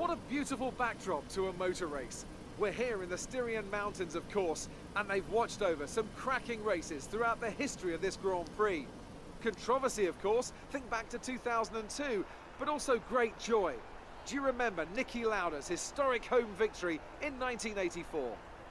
What a beautiful backdrop to a motor race. We're here in the Styrian Mountains, of course, and they've watched over some cracking races throughout the history of this Grand Prix. Controversy, of course, think back to 2002, but also great joy. Do you remember Niki Lauda's historic home victory in 1984?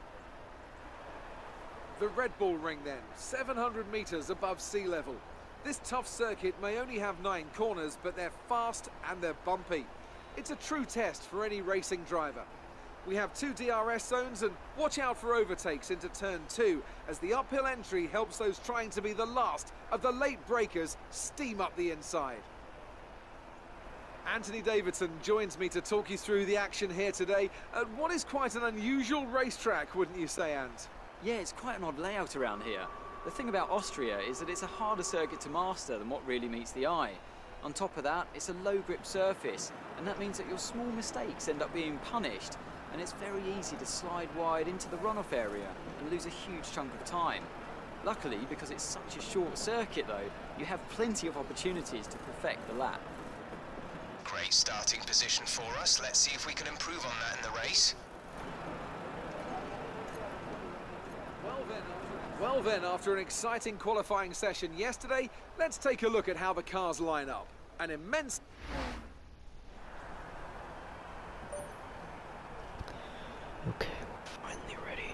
The Red Bull Ring then, 700 metres above sea level. This tough circuit may only have 9 corners, but they're fast and they're bumpy. It's a true test for any racing driver. We have 2 DRS zones, and watch out for overtakes into turn 2 as the uphill entry helps those trying to be the last of the late breakers steam up the inside. Anthony Davidson joins me to talk you through the action here today at what is quite an unusual racetrack, wouldn't you say, Ant? Yeah, it's quite an odd layout around here. The thing about Austria is that it's a harder circuit to master than what really meets the eye. On top of that, it's a low grip surface, and that means that your small mistakes end up being punished, and it's very easy to slide wide into the runoff area and lose a huge chunk of time. Luckily, because it's such a short circuit though, you have plenty of opportunities to perfect the lap. Great starting position for us. Let's see if we can improve on that in the race. Well then, after an exciting qualifying session yesterday, let's take a look at how the cars line up. An immense... Okay, we're finally ready.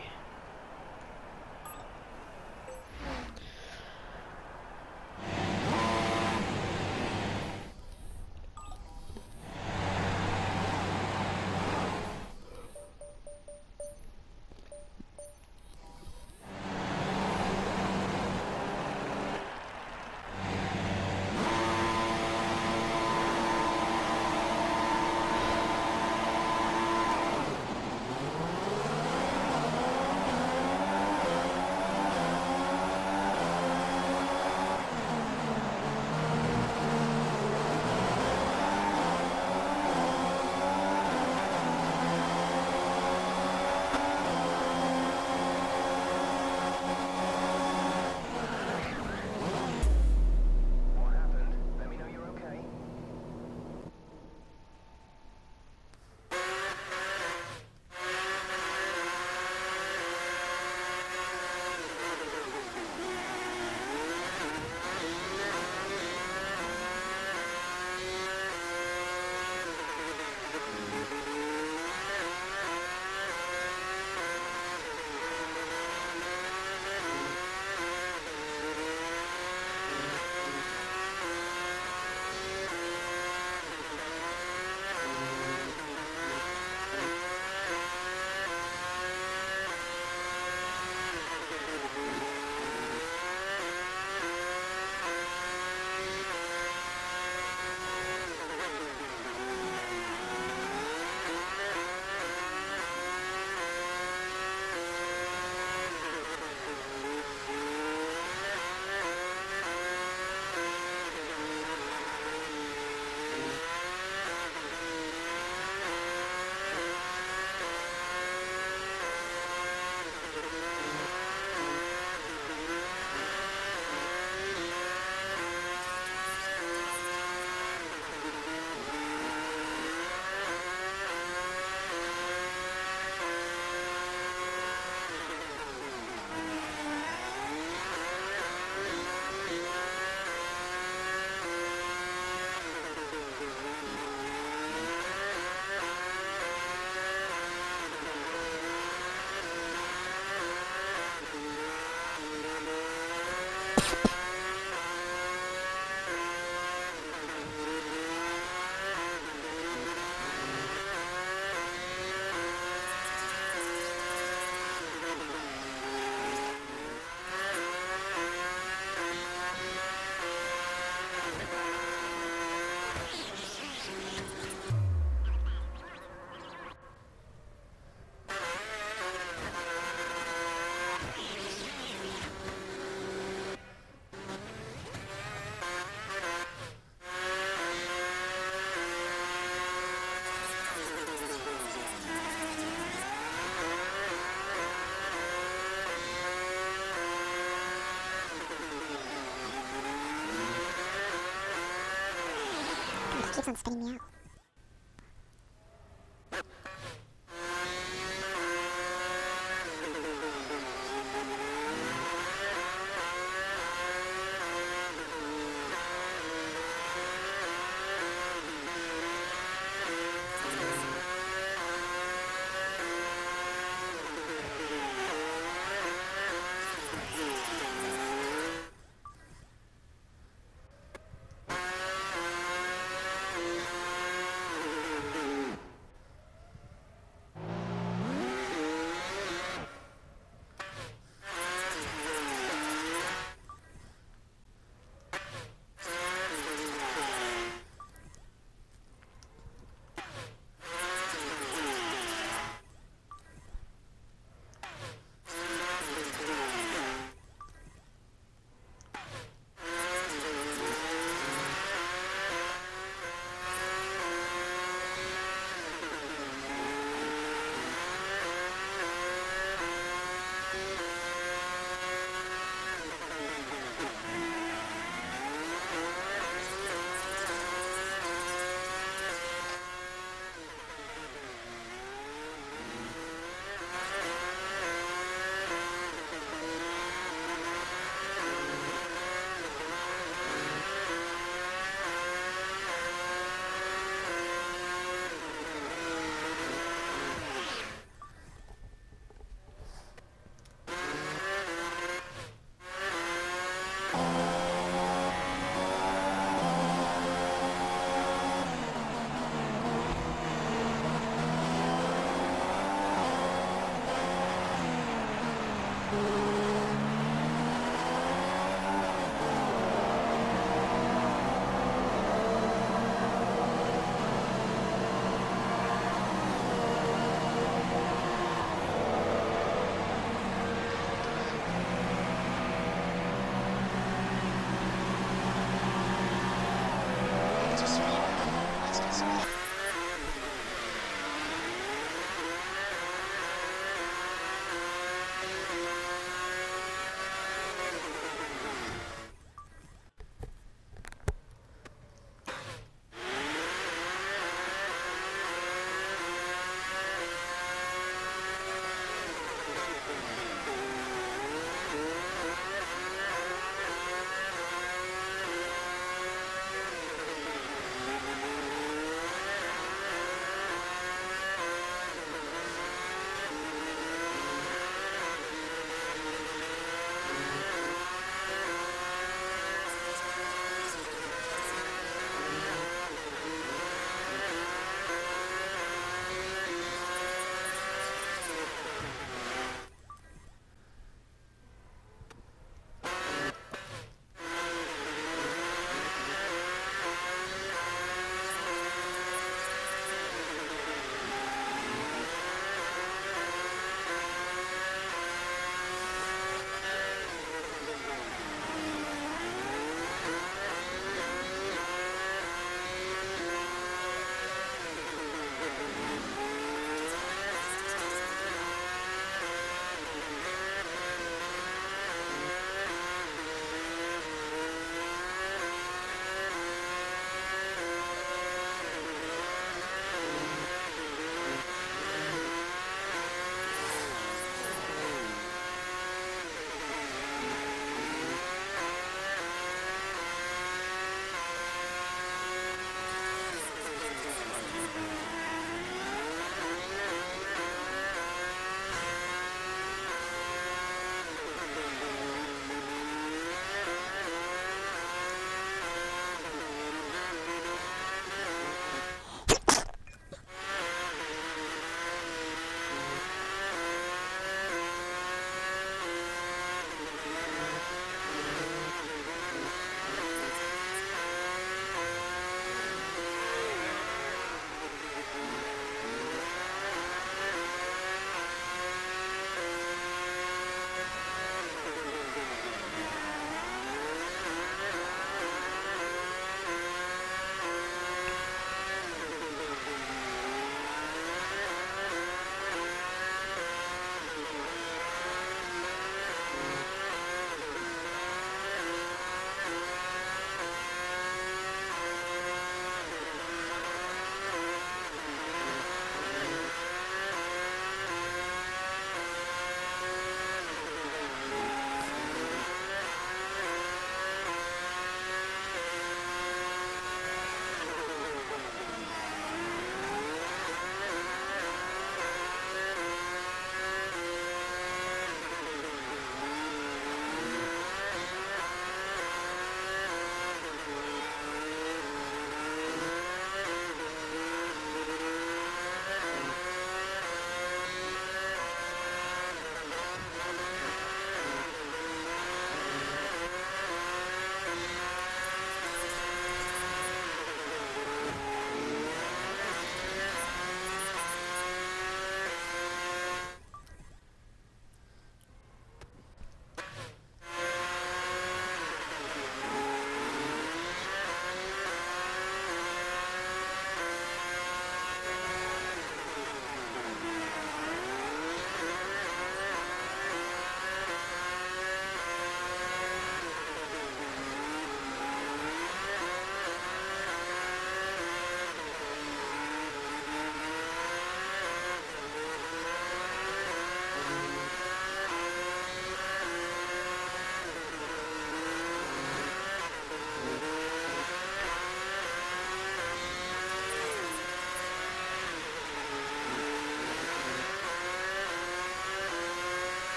keeps on spitting me out.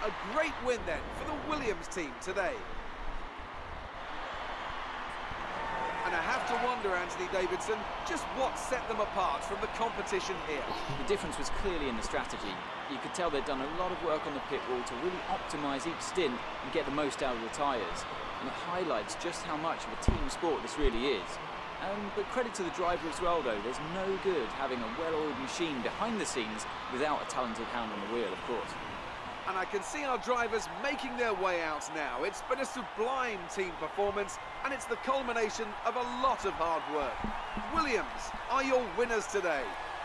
A great win then for the Williams team today. And I have to wonder, Anthony Davidson, just what set them apart from the competition here. The difference was clearly in the strategy. You could tell they'd done a lot of work on the pit wall to really optimise each stint and get the most out of the tyres. And it highlights just how much of a team sport this really is. But credit to the driver as well, though. There's no good having a well-oiled machine behind the scenes without a talented hand on the wheel, of course. And I can see our drivers making their way out now. It's been a sublime team performance, and it's the culmination of a lot of hard work. Williams are your winners today.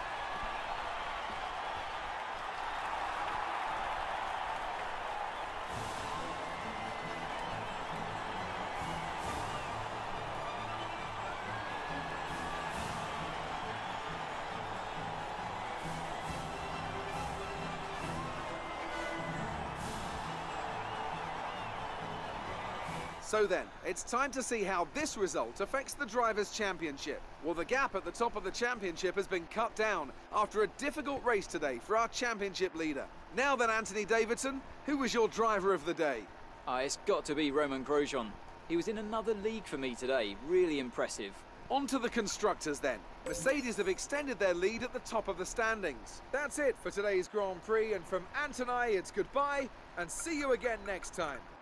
So then, it's time to see how this result affects the Drivers' Championship. Well, the gap at the top of the championship has been cut down after a difficult race today for our championship leader. Now then, Anthony Davidson, who was your driver of the day? It's got to be Romain Grosjean. He was in another league for me today. Really impressive. On to the constructors then. Mercedes have extended their lead at the top of the standings. That's it for today's Grand Prix, and from Ant and I, it's goodbye and see you again next time.